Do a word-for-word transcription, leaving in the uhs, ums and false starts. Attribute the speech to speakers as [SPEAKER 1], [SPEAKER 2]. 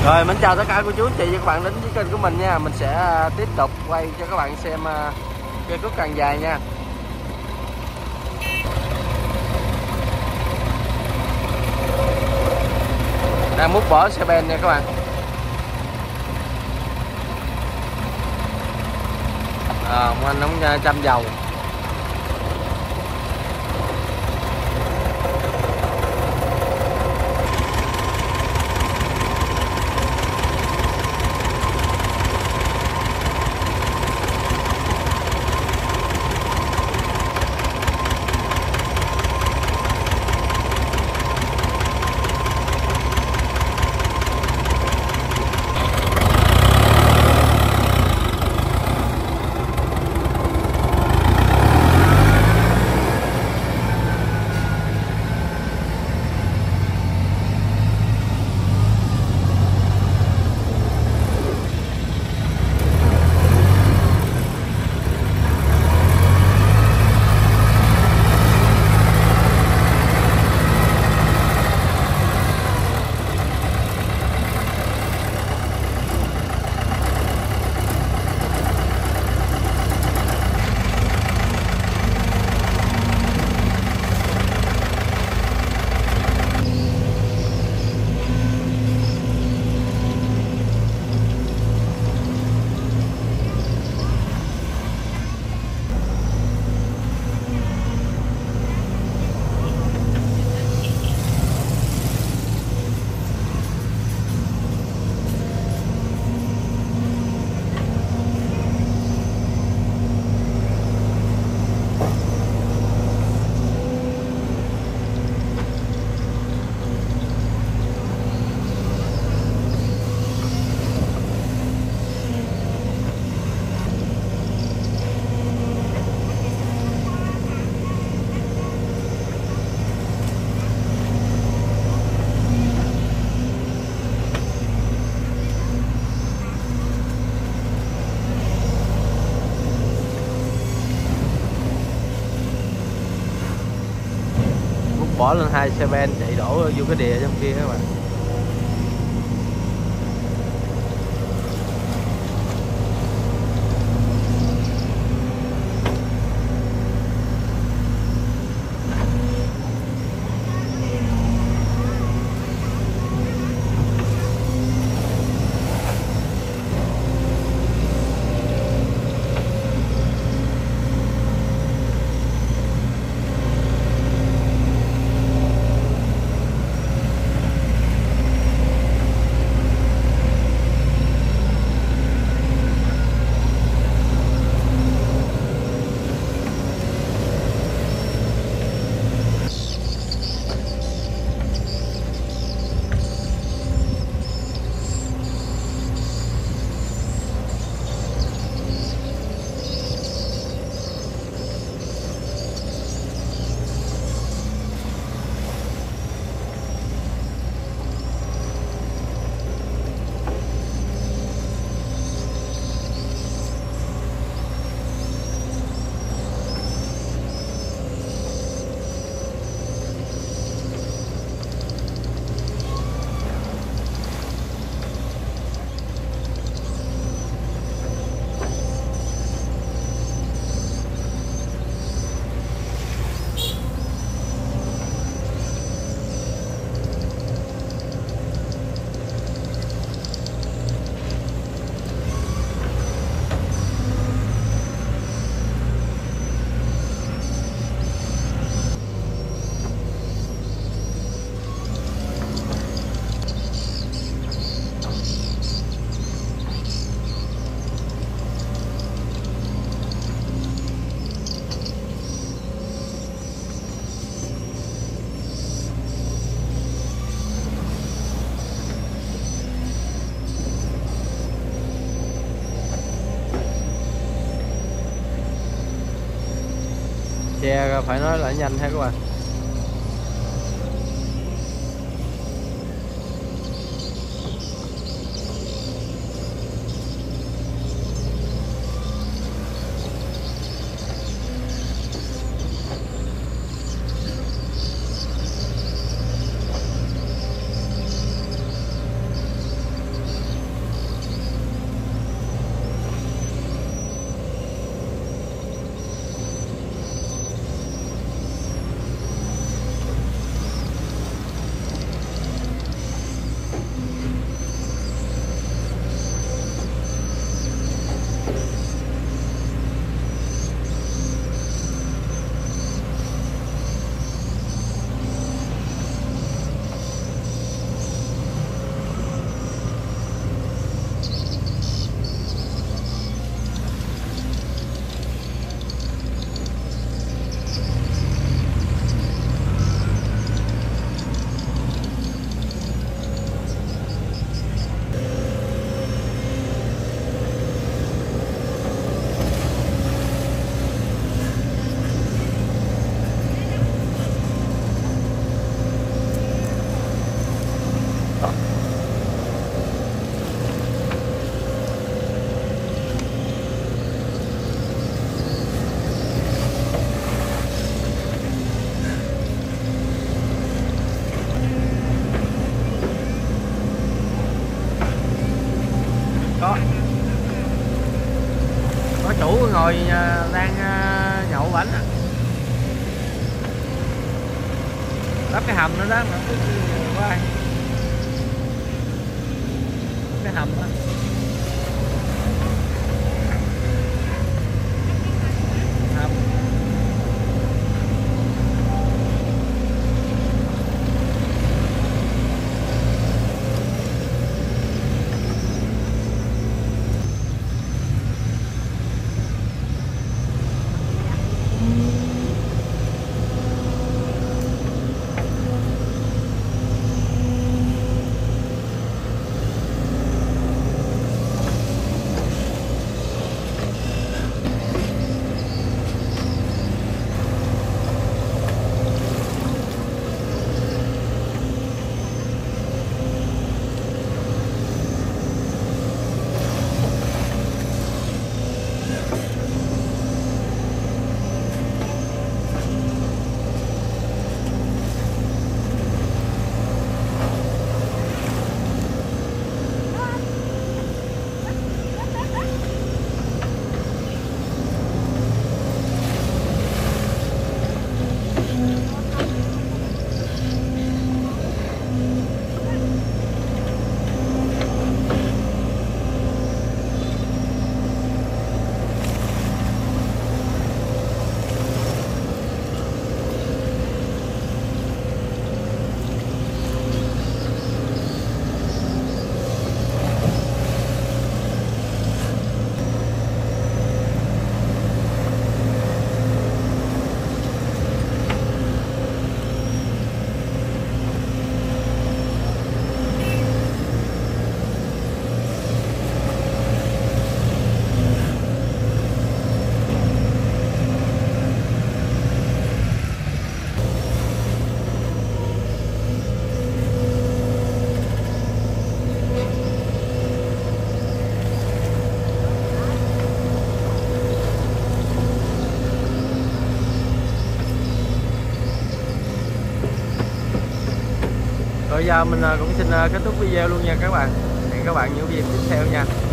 [SPEAKER 1] Rồi mình chào tất cả cô chú anh chị và các bạn đến với kênh của mình nha. Mình sẽ tiếp tục quay cho các bạn xem cây cúc càng dài nha. Đang múc bỏ xe ben nha các bạn. À, anh ông chăm dầu. Bỏ lên hai xe ben chạy đổ vô cái đìa trong kia các bạn. Xe phải nói là nhanh ha các bạn. ngồi đang nhậu bánh á. Lắp cái hầm nữa đó mà không biết có ai. Cái hầm đó. Hầm. Rồi giờ mình cũng xin kết thúc video luôn nha các bạn. Hẹn các bạn những video tiếp theo nha.